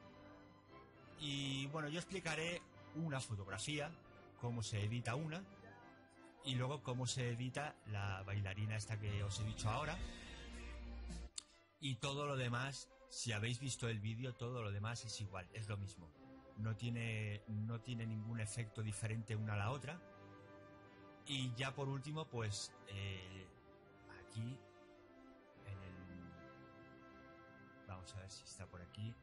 [SPEAKER 4] Y bueno, yo explicaré una fotografía, cómo se edita una, y luego cómo se edita la bailarina esta que os he dicho ahora. Y todo lo demás, si habéis visto el vídeo, todo lo demás es igual, es lo mismo. No tiene, no tiene ningún efecto diferente una a la otra. Y ya por último, pues eh, aquí, en el... vamos a ver si está por aquí.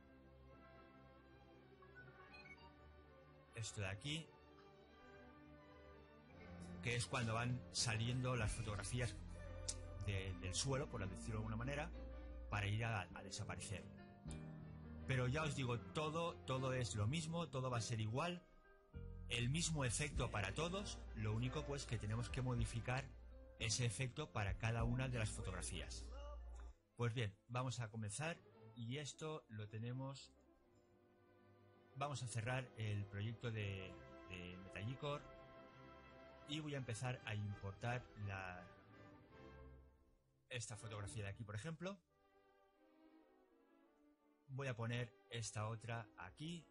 [SPEAKER 4] Esto de aquí, que es cuando van saliendo las fotografías de, del suelo, por decirlo de alguna manera, para ir a, a desaparecer. Pero ya os digo, todo, todo es lo mismo, todo va a ser igual, el mismo efecto para todos, lo único pues que tenemos que modificar ese efecto para cada una de las fotografías. Pues bien, vamos a comenzar y esto lo tenemos... Vamos a cerrar el proyecto de, de Metallicore y voy a empezar a importar la, esta fotografía de aquí, por ejemplo. Voy a poner esta otra aquí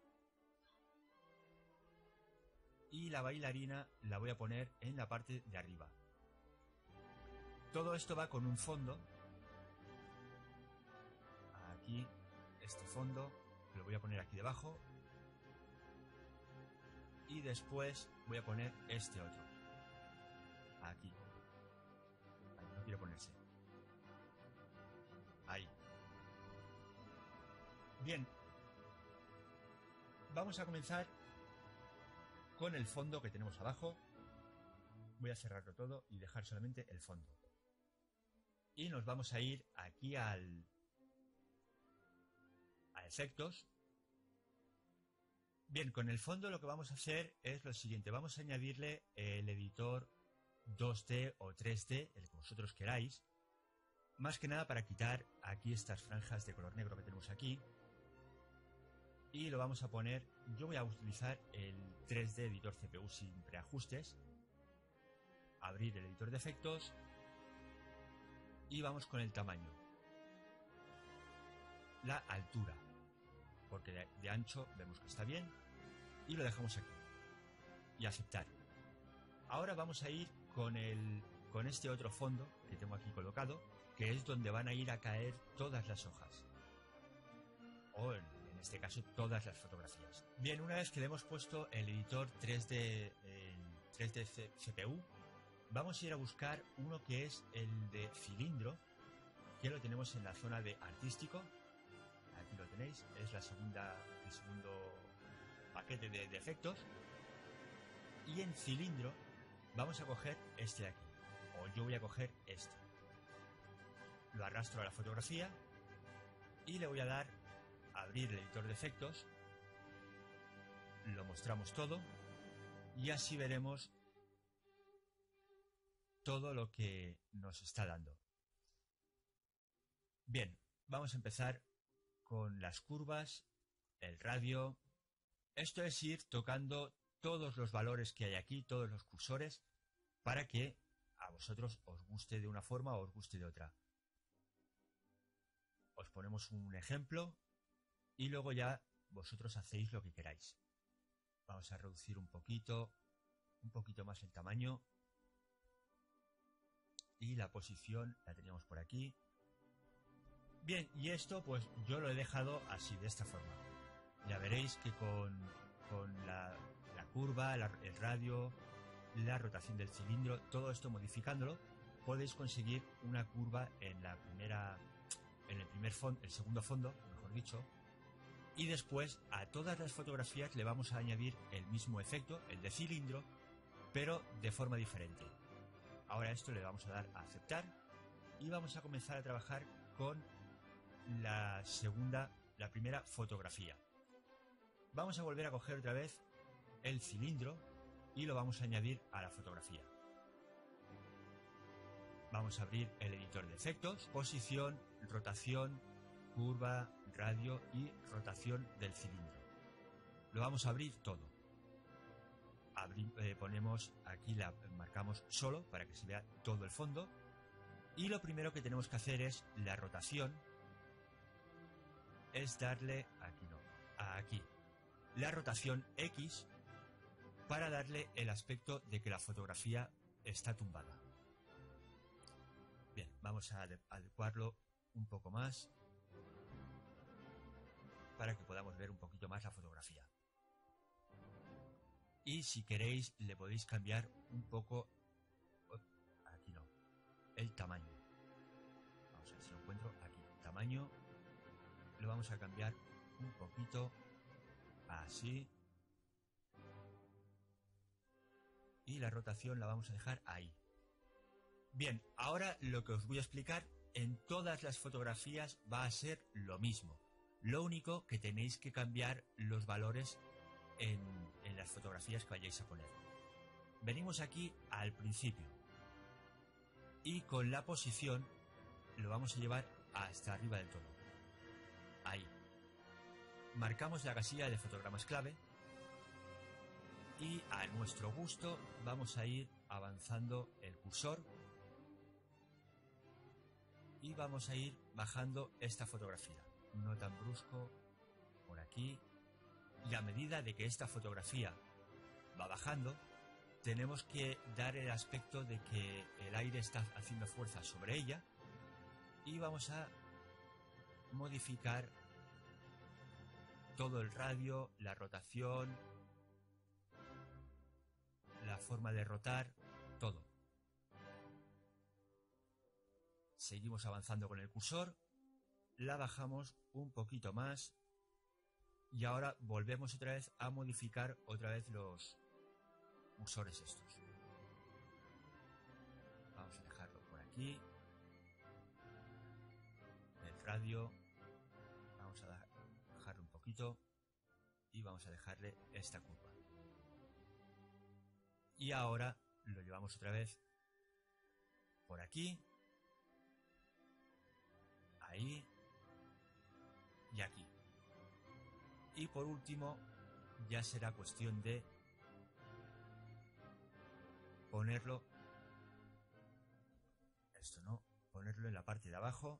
[SPEAKER 4] y la bailarina la voy a poner en la parte de arriba. Todo esto va con un fondo. Aquí, este fondo, lo voy a poner aquí debajo. Y después voy a poner este otro. Aquí. Ahí, no quiere ponerse. Ahí. Bien. Vamos a comenzar con el fondo que tenemos abajo. Voy a cerrarlo todo y dejar solamente el fondo. Y nos vamos a ir aquí al... a efectos. Bien, con el fondo lo que vamos a hacer es lo siguiente. Vamos a añadirle el editor dos D o tres D, el que vosotros queráis. Más que nada para quitar aquí estas franjas de color negro que tenemos aquí. Y lo vamos a poner... Yo voy a utilizar el tres D editor C P U sin preajustes. Abrir el editor de efectos. Y vamos con el tamaño. La altura. Porque de, de ancho vemos que está bien. Y lo dejamos aquí. Y aceptar. Ahora vamos a ir con, el, con este otro fondo que tengo aquí colocado, que es donde van a ir a caer todas las hojas. O en, en este caso todas las fotografías. Bien, una vez que le hemos puesto el editor tres D, el tres D C P U, vamos a ir a buscar uno que es el de cilindro, que lo tenemos en la zona de artístico. Aquí lo tenéis, es la segunda, el segundo paquete de, de efectos. Y en cilindro vamos a coger este de aquí, o yo voy a coger este. Lo arrastro a la fotografía y le voy a dar a abrir el editor de efectos. Lo mostramos todo y así veremos todo lo que nos está dando. Bien, vamos a empezar con las curvas, el radio. Esto es ir tocando todos los valores que hay aquí, todos los cursores, para que a vosotros os guste de una forma o os guste de otra. Os ponemos un ejemplo y luego ya vosotros hacéis lo que queráis. Vamos a reducir un poquito, un poquito más el tamaño. Y la posición la teníamos por aquí. Bien, y esto pues yo lo he dejado así, de esta forma. Ya veréis que con, con la, la curva, la, el radio, la rotación del cilindro, todo esto modificándolo, podéis conseguir una curva en la primera, en el primer fondo, el segundo fondo, mejor dicho, y después a todas las fotografías le vamos a añadir el mismo efecto, el de cilindro, pero de forma diferente. Ahora esto le vamos a dar a aceptar y vamos a comenzar a trabajar con la segunda, la primera fotografía. Vamos a volver a coger otra vez el cilindro y lo vamos a añadir a la fotografía. Vamos a abrir el editor de efectos, posición, rotación, curva, radio y rotación del cilindro. Lo vamos a abrir todo. Abri, eh, ponemos aquí, la marcamos solo para que se vea todo el fondo. Y lo primero que tenemos que hacer es la rotación. Es darle, aquí no, aquí, la rotación X para darle el aspecto de que la fotografía está tumbada. Bien, vamos a adecuarlo un poco más para que podamos ver un poquito más la fotografía. Y si queréis le podéis cambiar un poco, aquí no, el tamaño. Vamos a ver si lo encuentro aquí. Tamaño lo vamos a cambiar un poquito así. Y la rotación la vamos a dejar ahí. Bien, ahora lo que os voy a explicar en todas las fotografías va a ser lo mismo. Lo único que tenéis que cambiar los valores en, en las fotografías que vayáis a poner. Venimos aquí al principio y con la posición lo vamos a llevar hasta arriba del todo. Ahí. Marcamos la casilla de fotogramas clave y a nuestro gusto vamos a ir avanzando el cursor y vamos a ir bajando esta fotografía. No tan brusco, por aquí. Y a medida de que esta fotografía va bajando, tenemos que dar el aspecto de que el aire está haciendo fuerza sobre ella y vamos a modificar todo el radio, la rotación, la forma de rotar, todo. Seguimos avanzando con el cursor, la bajamos un poquito más y ahora volvemos otra vez a modificar otra vez los cursores estos. Vamos a dejarlo por aquí. El radio, vamos a bajarlo un poquito y vamos a dejarle esta curva. Y ahora lo llevamos otra vez por aquí, ahí y aquí. Y por último ya será cuestión de ponerlo, esto no, ponerlo en la parte de abajo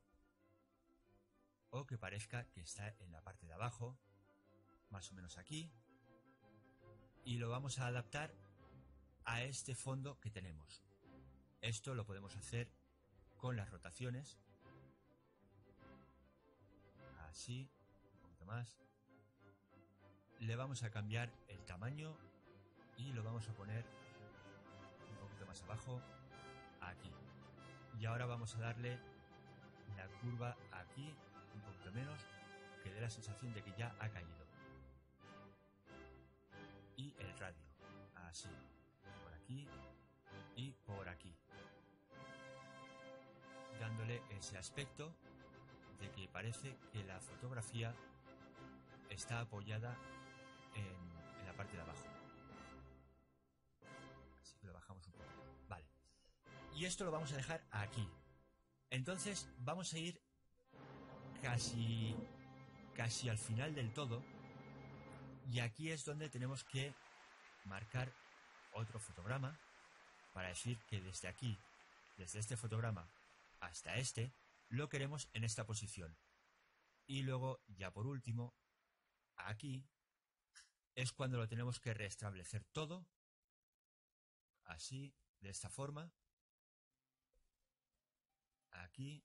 [SPEAKER 4] o que parezca que está en la parte de abajo, más o menos aquí, y lo vamos a adaptar a este fondo que tenemos. Esto lo podemos hacer con las rotaciones, así, un poquito más. Le vamos a cambiar el tamaño y lo vamos a poner un poquito más abajo, aquí. Y ahora vamos a darle la curva aquí, un poquito menos, que dé la sensación de que ya ha caído. Y el radio, así, por aquí y por aquí, dándole ese aspecto de que parece que la fotografía está apoyada en, en la parte de abajo. Así que lo bajamos un poco. Vale. Y esto lo vamos a dejar aquí. Entonces vamos a ir casi, casi al final del todo. Y aquí es donde tenemos que marcar otro fotograma para decir que desde aquí, desde este fotograma hasta este, lo queremos en esta posición. Y luego, ya por último, aquí es cuando lo tenemos que restablecer todo, así, de esta forma, aquí,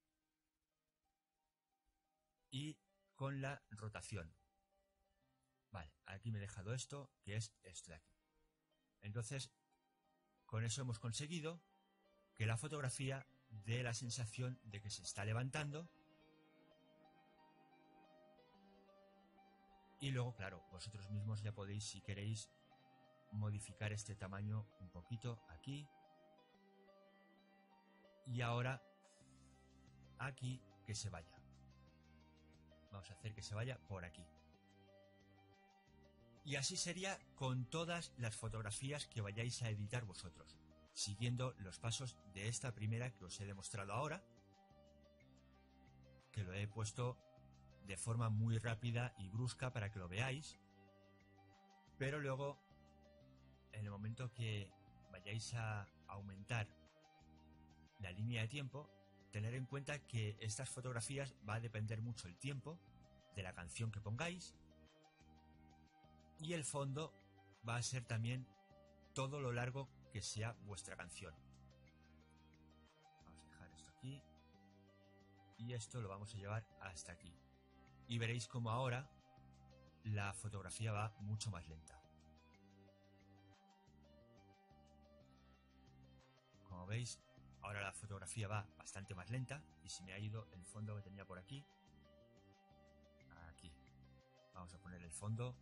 [SPEAKER 4] y con la rotación. Vale, aquí me he dejado esto, que es esto de aquí. Entonces, con eso hemos conseguido que la fotografía dé la sensación de que se está levantando. Y luego, claro, vosotros mismos ya podéis, si queréis, modificar este tamaño un poquito aquí. Y ahora, aquí, que se vaya. Vamos a hacer que se vaya por aquí. Y así sería con todas las fotografías que vayáis a editar vosotros, siguiendo los pasos de esta primera que os he demostrado ahora, que lo he puesto de forma muy rápida y brusca para que lo veáis, pero luego en el momento que vayáis a aumentar la línea de tiempo, tener en cuenta que estas fotografías va a depender mucho el tiempo de la canción que pongáis, y el fondo va a ser también todo lo largo que sea vuestra canción. Vamos a dejar esto aquí y esto lo vamos a llevar hasta aquí, y veréis como ahora la fotografía va mucho más lenta. Como veis, ahora la fotografía va bastante más lenta y se me ha ido el fondo que tenía por aquí. Aquí. Vamos a poner el fondo.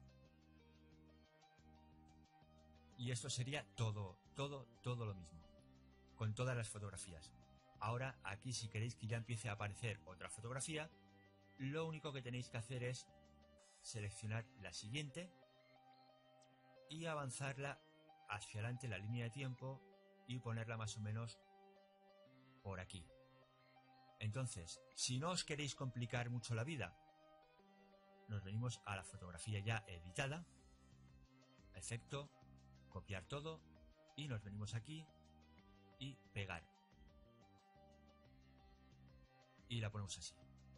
[SPEAKER 4] Y esto sería todo, todo, todo lo mismo, con todas las fotografías. Ahora, aquí si queréis que ya empiece a aparecer otra fotografía, lo único que tenéis que hacer es seleccionar la siguiente y avanzarla hacia adelante la línea de tiempo y ponerla más o menos por aquí. Entonces, si no os queréis complicar mucho la vida, nos venimos a la fotografía ya editada, efecto, copiar todo y nos venimos aquí y pegar. Y la ponemos así.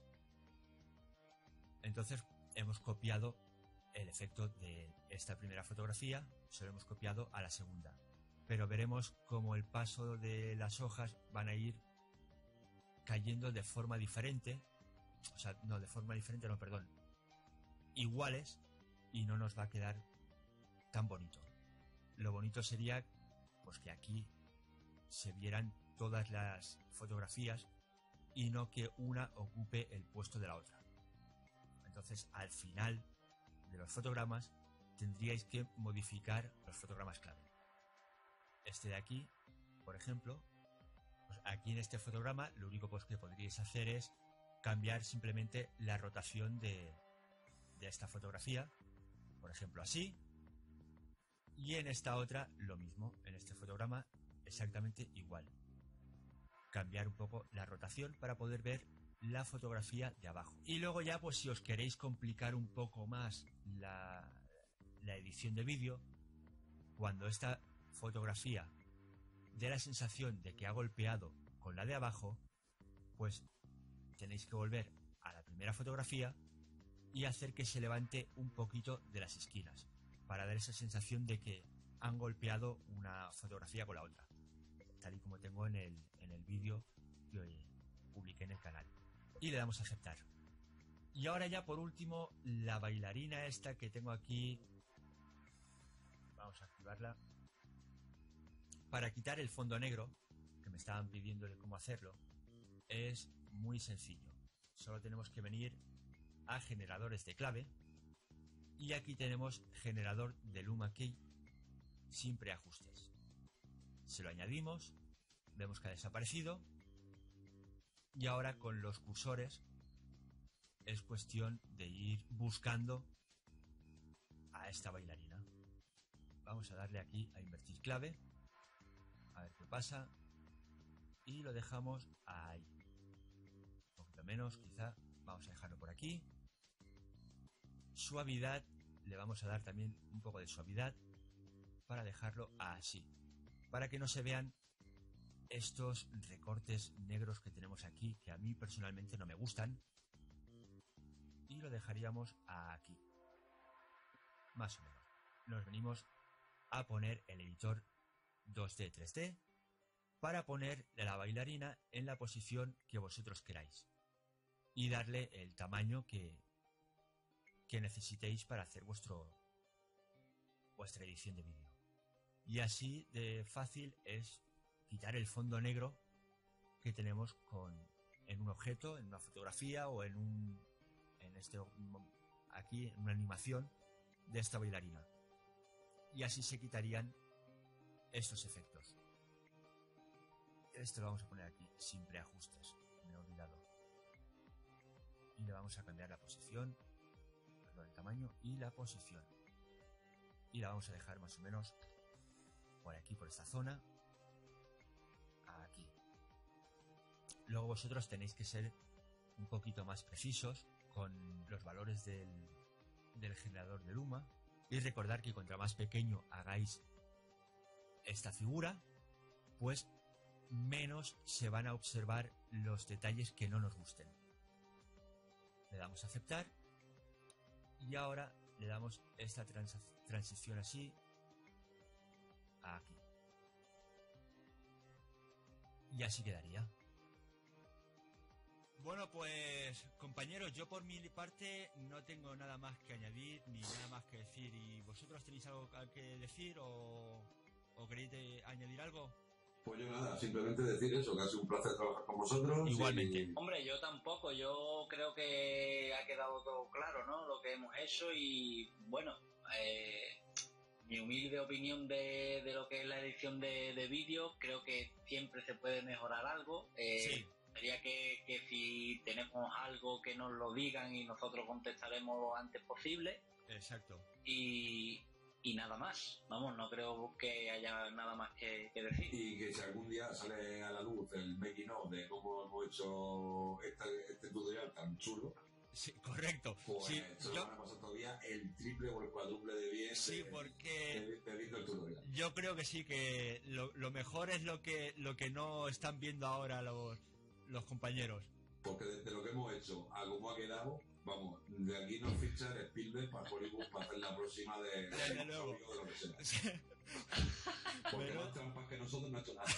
[SPEAKER 4] Entonces hemos copiado el efecto de esta primera fotografía, se lo hemos copiado a la segunda. Pero veremos cómo el paso de las hojas van a ir cayendo de forma diferente, o sea, no, de forma diferente, no, perdón, iguales, y no nos va a quedar tan bonito. Lo bonito sería pues que aquí se vieran todas las fotografías y no que una ocupe el puesto de la otra. Entonces, al final de los fotogramas tendríais que modificar los fotogramas clave. Este de aquí, por ejemplo, pues aquí en este fotograma lo único pues que podríais hacer es cambiar simplemente la rotación de, de esta fotografía, por ejemplo así, y en esta otra lo mismo, en este fotograma exactamente igual. Cambiar un poco la rotación para poder ver la fotografía de abajo. Y luego ya pues si os queréis complicar un poco más la, la edición de vídeo, cuando esta fotografía dé la sensación de que ha golpeado con la de abajo, pues tenéis que volver a la primera fotografía y hacer que se levante un poquito de las esquinas para dar esa sensación de que han golpeado una fotografía con la otra, tal y como tengo en el, en el vídeo que hoy publiqué en el canal. Y le damos a aceptar. Y ahora ya por último, la bailarina esta que tengo aquí, vamos a activarla. Para quitar el fondo negro, que me estaban pidiendo de cómo hacerlo, es muy sencillo. Solo tenemos que venir a generadores de clave y aquí tenemos generador de Luma Key sin preajustes. Se lo añadimos, vemos que ha desaparecido y ahora con los cursores es cuestión de ir buscando a esta bailarina. Vamos a darle aquí a invertir clave, a ver qué pasa, y lo dejamos ahí, un poquito menos quizá. Vamos a dejarlo por aquí. Suavidad, le vamos a dar también un poco de suavidad para dejarlo así, para que no se vean estos recortes negros que tenemos aquí, que a mí personalmente no me gustan, y lo dejaríamos aquí, más o menos. Nos venimos a poner el editor dos D tres D para poner la bailarina en la posición que vosotros queráis y darle el tamaño que, que necesitéis para hacer vuestro vuestra edición de vídeo. Y así de fácil es quitar el fondo negro que tenemos con, en un objeto, en una fotografía o en un en este aquí en una animación de esta bailarina. Y así se quitarían estos efectos. Esto lo vamos a poner aquí sin preajustes, me he olvidado. Y le vamos a cambiar la posición, perdón, el tamaño y la posición. y la vamos a dejar más o menos por aquí, por esta zona, aquí. Luego vosotros tenéis que ser un poquito más precisos con los valores del, del generador de Luma, y recordar que contra más pequeño hagáis esta figura, pues menos se van a observar los detalles que no nos gusten. Le damos a aceptar y ahora le damos esta trans transición así a aquí, y así quedaría. Bueno, pues compañeros, yo por mi parte no tengo nada más que añadir ni nada más que decir. ¿Y vosotros tenéis algo que decir o, o queréis de, añadir algo?
[SPEAKER 1] Pues yo nada, simplemente decir eso, que ha sido un placer trabajar con vosotros.
[SPEAKER 4] Igualmente.
[SPEAKER 1] Y...
[SPEAKER 3] Hombre, yo tampoco, yo creo que ha quedado todo claro, ¿no? Lo que hemos hecho y, bueno, eh, mi humilde opinión de, de lo que es la edición de, de vídeos, creo que siempre se puede mejorar algo. Eh,
[SPEAKER 4] Sí.
[SPEAKER 3] Sería que, que si tenemos algo que nos lo digan y nosotros contestaremos lo antes posible.
[SPEAKER 4] Exacto.
[SPEAKER 3] Y, y nada más. Vamos, no creo que haya nada más que, que decir.
[SPEAKER 1] Y que si algún día sale a la luz el making of de cómo hemos hecho este, este tutorial tan chulo,
[SPEAKER 4] sí, correcto.
[SPEAKER 1] pues
[SPEAKER 4] Sí,
[SPEAKER 1] se
[SPEAKER 4] yo,
[SPEAKER 1] van a pasar todavía el triple o el cuádruple de bien.
[SPEAKER 4] sí,
[SPEAKER 1] de,
[SPEAKER 4] porque
[SPEAKER 1] de, de viendo el tutorial.
[SPEAKER 4] yo creo que sí, que lo, lo mejor es lo que lo que no están viendo ahora los, los compañeros.
[SPEAKER 1] Porque desde lo que hemos hecho a cómo ha quedado, vamos, de aquí nos fichan Spielberg para Hollywood para hacer la próxima de,
[SPEAKER 4] Desde
[SPEAKER 1] de,
[SPEAKER 4] luego.
[SPEAKER 1] de lo que sea.
[SPEAKER 4] Sí.
[SPEAKER 1] Porque
[SPEAKER 4] Pero-
[SPEAKER 1] más trampas que nosotros no ha hecho nadie.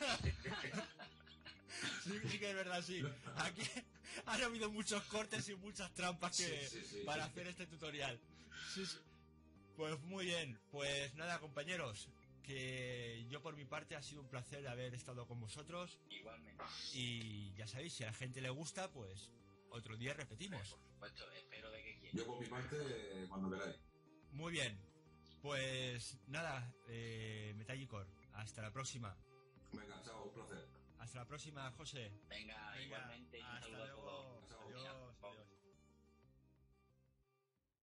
[SPEAKER 4] Sí, sí que es verdad, sí. Aquí han habido muchos cortes y muchas trampas que,
[SPEAKER 1] Sí, sí, sí.
[SPEAKER 4] para hacer este tutorial. Sí, sí. Pues muy bien, pues nada, compañeros, que yo por mi parte ha sido un placer haber estado con vosotros,
[SPEAKER 3] Igualmente.
[SPEAKER 4] y ya sabéis, si a la gente le gusta, pues otro día repetimos.
[SPEAKER 3] Por supuesto, espero de que quieran.
[SPEAKER 1] Yo por mi parte, cuando queráis.
[SPEAKER 4] Muy bien, pues nada, eh, Metallicor, hasta la próxima.
[SPEAKER 1] Venga, chao, un placer.
[SPEAKER 4] Hasta la próxima, José.
[SPEAKER 3] Venga,
[SPEAKER 4] Venga,
[SPEAKER 3] igualmente. y un
[SPEAKER 4] hasta
[SPEAKER 3] saludo a todos.
[SPEAKER 4] luego.
[SPEAKER 1] Chao.
[SPEAKER 4] Adiós, adiós.